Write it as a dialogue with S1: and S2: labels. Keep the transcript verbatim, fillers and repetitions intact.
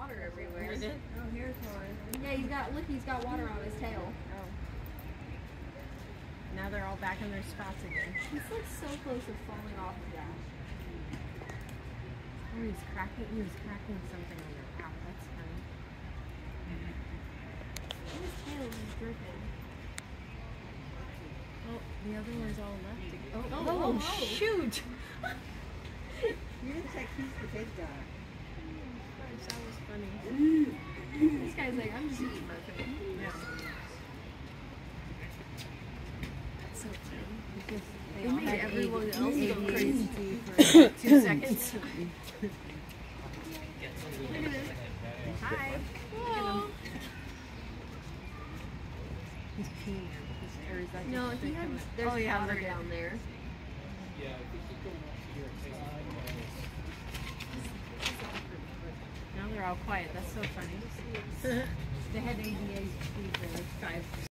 S1: water everywhere.
S2: Is it?
S3: Oh, here's one.
S1: Yeah, he's got, look, he's got water on his tail.
S2: Oh. Now they're all back in their spots again.
S1: He's like so close to falling off of that.
S2: Oh, he's cracking, he was cracking something on their path. That's funny.
S1: His tail is dripping.
S2: Oh, the other one's all left. To go. Oh,
S1: Oh,
S2: oh,
S1: oh, oh.
S2: shoot!
S3: You didn't say he's the big guy.
S2: Gosh, that was funny.
S1: This guy's like, I'm just eating my food.
S2: Yeah.
S1: That's so funny.
S2: Because they
S1: It
S2: all
S1: made
S2: had
S1: everyone
S2: A D-
S1: else go
S2: A D H
S1: crazy.
S2: D for about two seconds.
S1: Look at this.
S2: Hi.
S1: Hello.
S2: He's peeing there because, or is that
S1: No,
S2: just
S1: he
S2: the-
S1: had, there's
S2: oh, yeah,
S1: water
S2: look at-
S1: down there.
S2: Now they're all quiet. That's so funny. They had A D H D for like five